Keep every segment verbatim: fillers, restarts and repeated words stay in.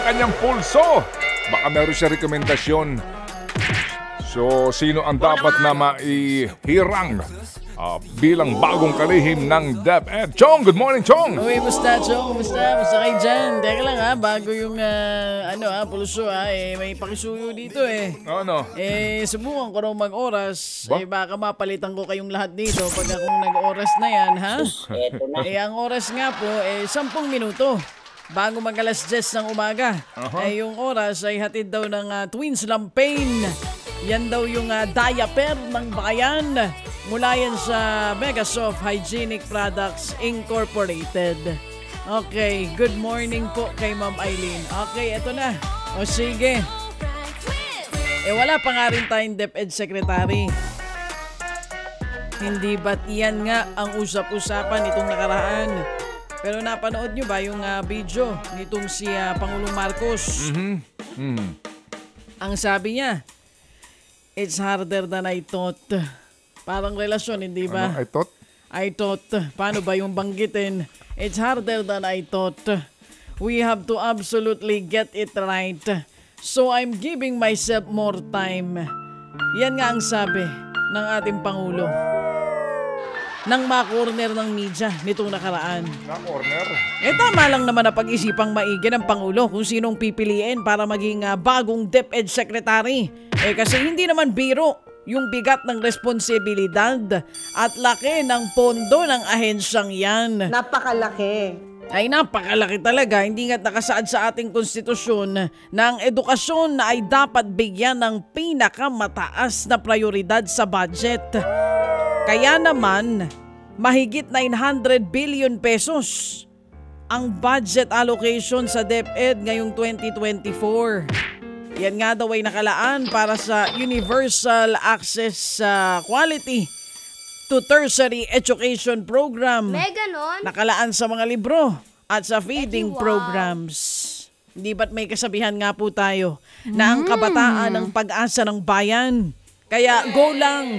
kanyang pulso. Baka meron siya rekomendasyon. So, sino ang dapat na maihirang uh, bilang bagong kalihim ng DepEd? Chong, good morning, Chong! Uy, musta, Chong? Musta? Musta kayo dyan? Teka lang ha, bago yung uh, ano ha, pulso ha, eh, may pakisuyo dito eh. Ano? Eh, subukan ko raw mag-oras. Ba? Eh, baka mapalitan ko kayong lahat dito pag akong nag-oras na yan, ha? Eh, ang oras nga po, eh, sampung minuto. Bago mag alas diyes ng umaga. Uh-huh. Eh, yung oras ay hatid daw ng uh, Twins Lampain. Yan daw yung uh, diaper ng bayan. Mula yan sa Megasoft Hygienic Products Incorporated. Okay, good morning po kay Ma'am Eileen. Okay, eto na. O sige. Eh wala pa nga rin tayong DepEd Secretary. Hindi ba't yan nga ang usap-usapan itong nakaraan? Pero napanood nyo ba yung uh, video nitong si uh, Pangulong Marcos? Mm-hmm. Mm-hmm. Ang sabi niya, it's harder than I thought. Parang relasyon, hindi ba? Ano, I thought? I thought. Paano ba yung banggitin? It's harder than I thought. We have to absolutely get it right. So I'm giving myself more time. Yan nga ang sabi ng ating Pangulo. Nang ma-corner ng media nitong nakaraan. Na-corner? Eh tama lang naman na pag-isipang maigi ng Pangulo kung sinong pipiliin para maging uh, bagong DepEd Secretary. Eh kasi hindi naman biro yung bigat ng responsibilidad at laki ng pondo ng ahensyang yan. Napakalaki. Ay napakalaki talaga, hindi nga nakasaad sa ating konstitusyon na ang edukasyon na ay dapat bigyan ng pinakamataas na prioridad sa budget. Kaya naman, mahigit nine hundred billion pesos ang budget allocation sa DepEd ngayong twenty twenty-four. Yan nga daw ay nakalaan para sa Universal Access uh, Quality to Tertiary Education Program. May ganon? Nakalaan sa mga libro at sa feeding wow. programs. Di ba't may kasabihan nga po tayo na ang kabataan ang pag-asa ng bayan. Kaya go lang.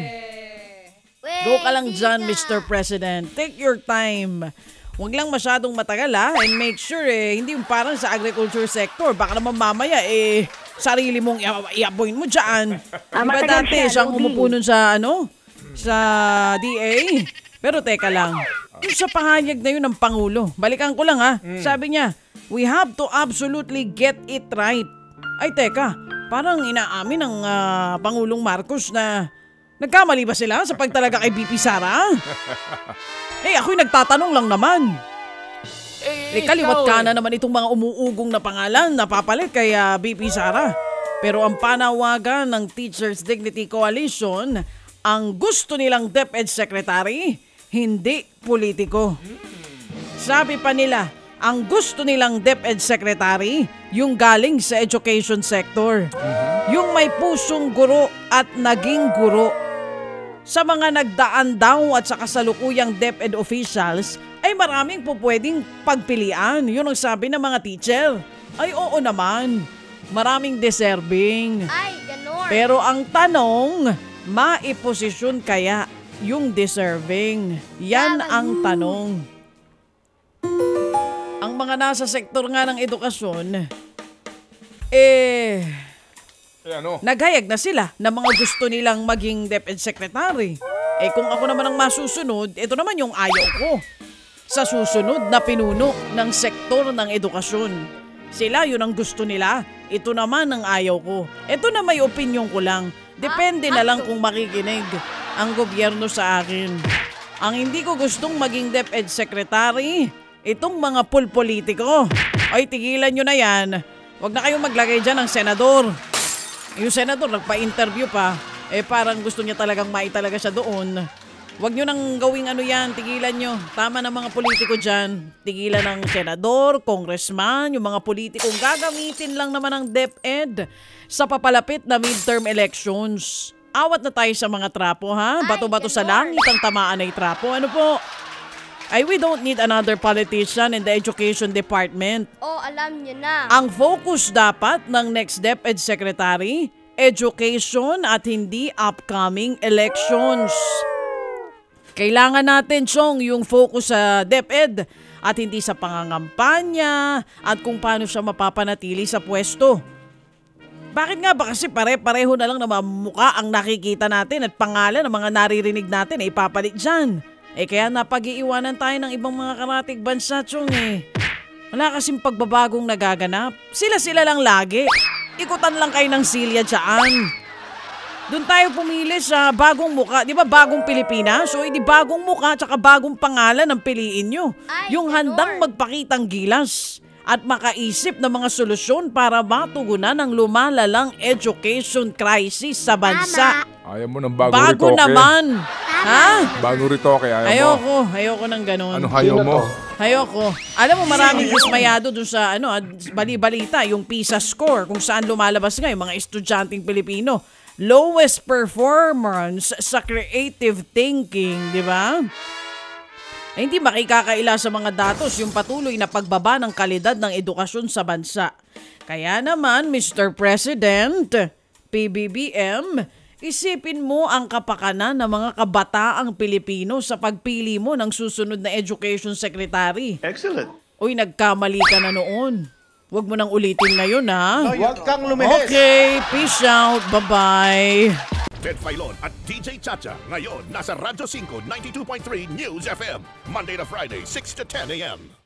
Go ka lang dyan, Mister President. Take your time. Huwag lang masyadong matagal ha. And make sure eh, hindi yung parang sa agriculture sector. Baka naman mamaya eh, sarili mong i-appoint mo dyan. Ah, diba matagal dati siya, siyang Rudy. umupo nun sa ano? Sa D A. Pero teka lang. Yung sa pahayag na yun ng Pangulo. Balikan ko lang ha. Sabi niya, we have to absolutely get it right. Ay teka, parang inaamin ng uh, Pangulong Marcos na nagkamali ba sila sa pagtalaga kay B P Sara? Eh, ako'y nagtatanong lang naman. Eh, kaliwat ka na naman itong mga umuugong na pangalan na papalit kay uh, B P Sara. Pero ang panawagan ng Teachers Dignity Coalition, ang gusto nilang DepEd Secretary, hindi politiko. Sabi pa nila, ang gusto nilang DepEd Secretary, yung galing sa education sector. Yung may pusong guro at naging guro. Sa mga nagdaan daw at sa kasalukuyang DepEd officials, ay maraming po pwedeng pagpilian. Yun ang sabi ng mga teacher. Ay oo naman, maraming deserving. Ay, ganon. Pero ang tanong, maiposisyon kaya yung deserving? Yan ang tanong. Ang mga nasa sektor nga ng edukasyon, eh... Eh ano? naghayag na sila na mga gusto nilang maging DepEd Secretary. Eh kung ako naman ang masusunod, ito naman yung ayaw ko. Sa susunod na pinuno ng sektor ng edukasyon. Sila yun ang gusto nila, ito naman ang ayaw ko. Ito na may opinion ko lang. Depende na lang kung makikinig ang gobyerno sa akin. Ang hindi ko gustong maging DepEd Secretary, itong mga pulpolitiko. Ay tigilan nyo na yan. Huwag na kayong maglagay dyan ng senador. Yung senador nagpa-interview pa, eh parang gusto niya talagang maitalaga siya doon. Huwag nyo nang gawing ano yan, tigilan nyo. Tama na mga politiko dyan. Tigilan ng senador, congressman, yung mga politikong gagamitin lang naman ng DepEd sa papalapit na midterm elections. Awat na tayo sa mga trapo ha, bato-bato sa langit ang tamaan ay trapo. Ano po? Ay, we don't need another politician in the education department. Oh, alam niyo na. Ang focus dapat ng next DepEd Secretary, education at hindi upcoming elections. Kailangan natin, Chong, yung focus sa DepEd at hindi sa pangangampanya at kung paano siya mapapanatili sa pwesto. Bakit nga ba kasi pare-pareho na lang na mukha ang nakikita natin at pangalan ng mga naririnig natin ay ipapalit dyan? Eh kaya napag-iiwanan tayo ng ibang mga karatig bansa, Chong eh. Wala kasing pagbabagong nagaganap. Sila-sila lang lagi. Ikutan lang kayo ng silya dyan. Doon tayo pumili sa bagong muka. Di ba bagong Pilipinas? So, hindi bagong muka tsaka bagong pangalan ang piliin nyo. Ay, Yung handang Lord. magpakitang gilas at makaisip ng mga solusyon para matugunan ang lumalalang education crisis sa bansa. Ayaw mo ng bagong Bago ritoke. naman. Ha? Bagong ritoke, ayaw mo. Ayoko. Ayoko ng ganun. Ano hayo mo? Ayoko. Alam mo, maraming dismayado dun sa ano, ah, bali-balita, yung PISA score, kung saan lumalabas nga yung mga estudyanteng Pilipino. Lowest performance sa creative thinking, di ba? Eh, hindi makikakaila sa mga datos yung patuloy na pagbaba ng kalidad ng edukasyon sa bansa. Kaya naman, Mister President, P B B M, isipin mo ang kapakanan ng mga kabataang Pilipino sa pagpili mo ng susunod na Education Secretary. Excellent. Uy, nagkamali ka na noon. Huwag mo nang ulitin ngayon, ha? Huwag kang lumihis. Okay, peace out. Bye-bye. Ted Filon at D J Chacha ngayon nasa Radyo five ninety-two point three News F M Monday to Friday six to ten a m